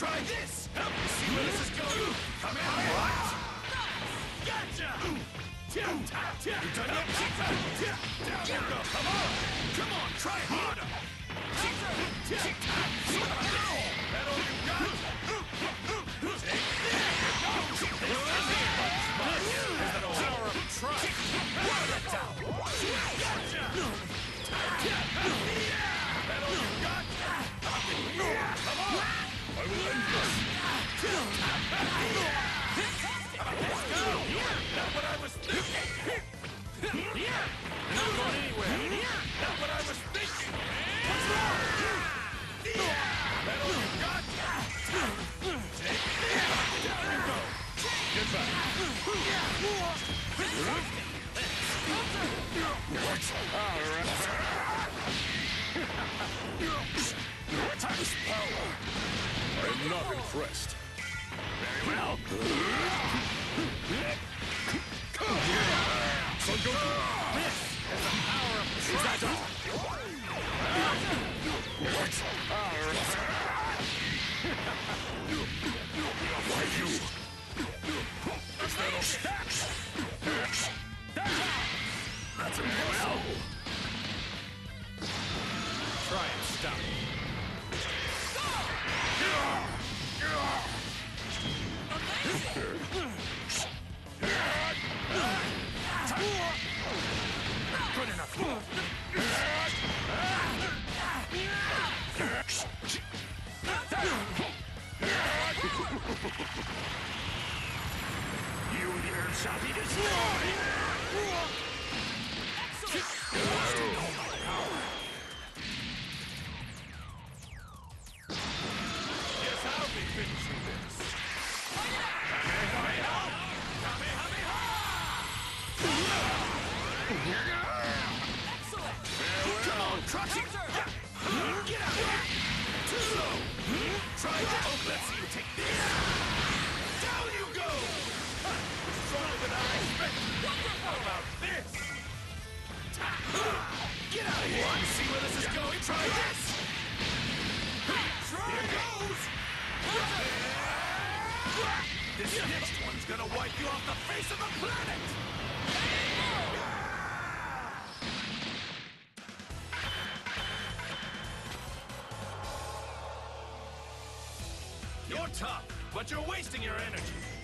Try this! Help me see where this is going! Come in! What? Gotcha! You done yet? Down you go! Come on! Come on, try harder! That all you got? Take this! Is that all? Power of trust! Get down! Gotcha! That all you got? Come on! I will end this! Let's go! Not what I was thinking! Not going anywhere! Not what I was thinking! What's wrong? That all you got? Take this! Down you go! Get back! Time's power! I'm not impressed. Very well. Son Goku! This is the power of trust! Why you? Is that all? That's impossible! Try and stop me. Good enough. You and the Earth shall be destroyed! Guess I'll be finishing this. Excellent! Come on, Crushy! Get out of here! Too slow! Try that! Oh, let's see you take this! Down you go! Stronger than I expected! How about this? Get out of here! Want to see where this is going? Try this! Here goes! This next one's gonna wipe you off the face of the planet! You're tough, but you're wasting your energy.